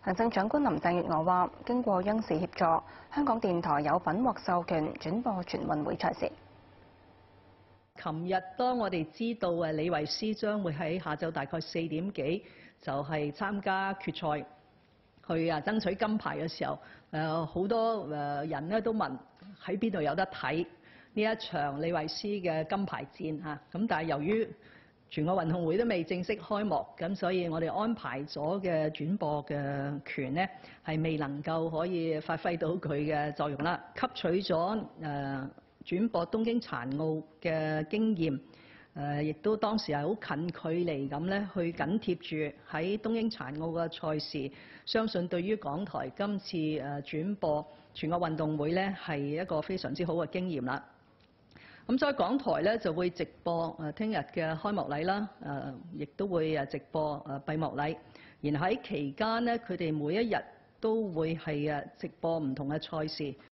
行政長官林鄭月娥話：經過央視協助，香港電台有份獲授權轉播全運會賽事。 琴日當我哋知道李慧詩將會喺下晝大概4點幾就係參加決賽，去爭取金牌嘅時候，好多人咧都問喺邊度有得睇呢一場李慧詩嘅金牌戰嚇。咁但係由於全國運動會都未正式開幕，咁所以我哋安排咗嘅轉播嘅權呢，係未能夠可以發揮到佢嘅作用啦。吸取咗轉播東京殘奧嘅經驗，亦都當時係好近距離咁咧，去緊貼住喺東京殘奧嘅賽事，相信對於港台今次轉播全國運動會咧，係一個非常之好嘅經驗啦。咁所以港台咧就會直播聽日嘅開幕禮啦，亦都會直播閉幕禮。然後喺期間咧，佢哋每一日都會係直播唔同嘅賽事。